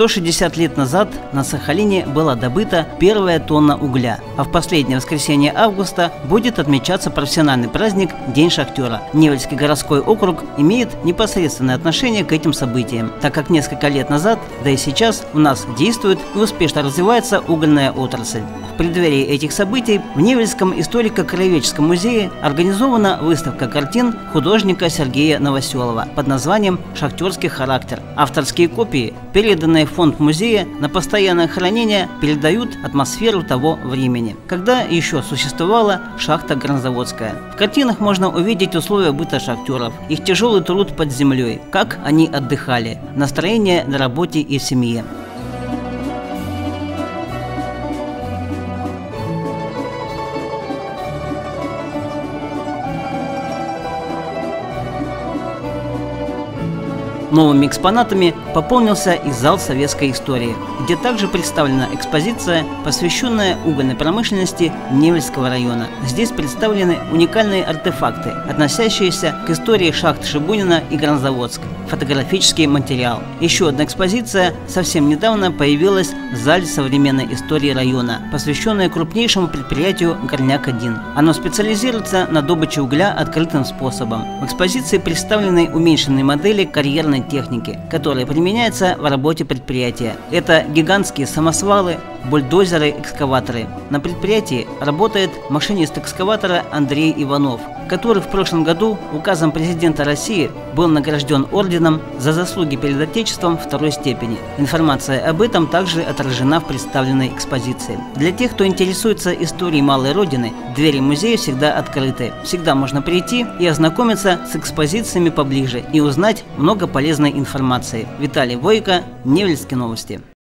160 лет назад на Сахалине была добыта первая тонна угля, а в последнее воскресенье августа будет отмечаться профессиональный праздник День шахтера. Невельский городской округ имеет непосредственное отношение к этим событиям, так как несколько лет назад, да и сейчас, у нас действует и успешно развивается угольная отрасль. В преддверии этих событий в Невельском историко-краеведческом музее организована выставка картин художника Сергея Новоселова под названием «Шахтерский характер». Авторские копии, переданные в фонд музея на постоянное хранение, передают атмосферу того времени, когда еще существовала шахта горнозаводская. В картинах можно увидеть условия быта шахтеров, их тяжелый труд под землей, как они отдыхали, настроение на работе и в семье. Новыми экспонатами пополнился и зал советской истории, где также представлена экспозиция, посвященная угольной промышленности Невельского района. Здесь представлены уникальные артефакты, относящиеся к истории шахт Шибунина и Горнозаводск, фотографический материал. Еще одна экспозиция совсем недавно появилась в зале современной истории района, посвященная крупнейшему предприятию «Горняк-1». Оно специализируется на добыче угля открытым способом. В экспозиции представлены уменьшенные модели карьерной техники, которые применяются в работе предприятия. Это гигантские самосвалы, бульдозеры, экскаваторы. На предприятии работает машинист экскаватора Андрей Иванов, который в прошлом году указом президента России был награжден орденом за заслуги перед Отечеством второй степени. Информация об этом также отражена в представленной экспозиции. Для тех, кто интересуется историей малой родины, двери музея всегда открыты. Всегда можно прийти и ознакомиться с экспозициями поближе и узнать много полезной информации. Виталий Войко, Невельские новости.